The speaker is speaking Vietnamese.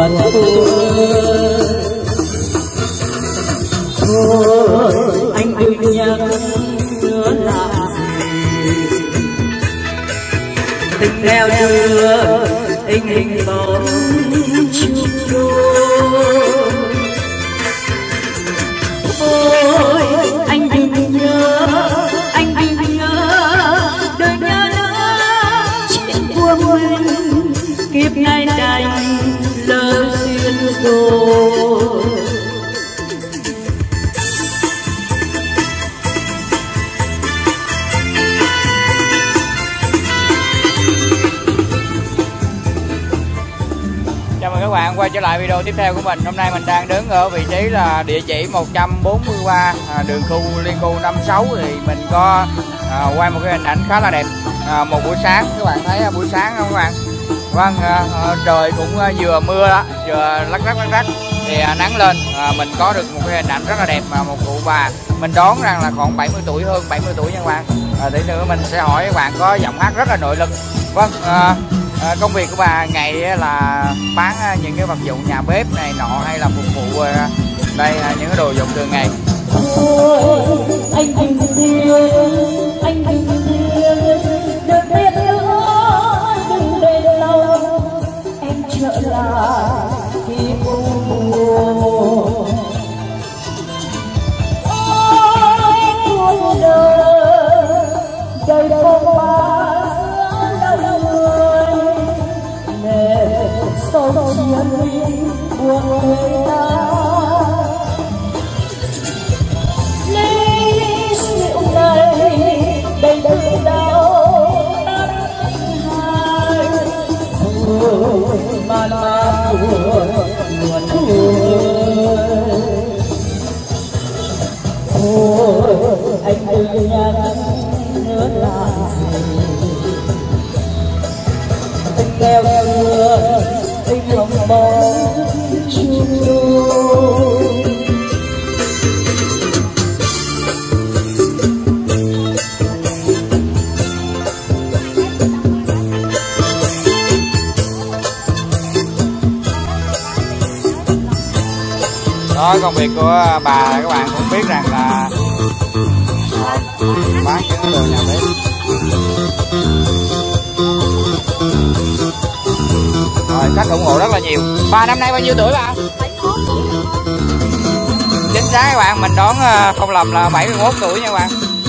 buồn thôi anh đừng nhắc nữa là tình theo đưa tình hình bóng chung ôi anh đừng nhớ đời nhớ nữa chuyện của mình kiếp ngày đành lỡ duyên rồi. Chào mừng các bạn quay trở lại video tiếp theo của mình. Hôm nay mình đang đứng ở vị trí là địa chỉ 143 đường khu Liên khu 56 thì mình có quay một cái hình ảnh khá là đẹp. Một buổi sáng, các bạn thấy buổi sáng không các bạn? Vâng, trời cũng vừa mưa đó, vừa lắc rắc thì nắng lên, mình có được một cái hình ảnh rất là đẹp mà một cụ bà mình đoán rằng là khoảng 70 tuổi, hơn 70 tuổi nha các bạn. Tí nữa mình sẽ hỏi các bạn có giọng hát rất là nội lực. Vâng, công việc của bà ngày là bán những cái vật dụng nhà bếp này nọ hay là phục vụ đây những cái đồ dụng thường ngày. Anh đừng được biết nữa đừng để lâu em trở lại khi buồn ôi cuộc đời không bao lâu người để sâu chiến buồn người ta ly rượu này đầy đau hai mà buồn ôi anh đừng nhắc nữa là tình theo xưa tình lòng bóng chung đôi. Đó, công việc của bà các bạn cũng biết rằng là bán những đồ nhà bếp. Rồi, khách ủng hộ rất là nhiều. Bà năm nay bao nhiêu tuổi bà? 71. Chính xác các bạn, mình đoán không lầm là 71 tuổi nha các bạn.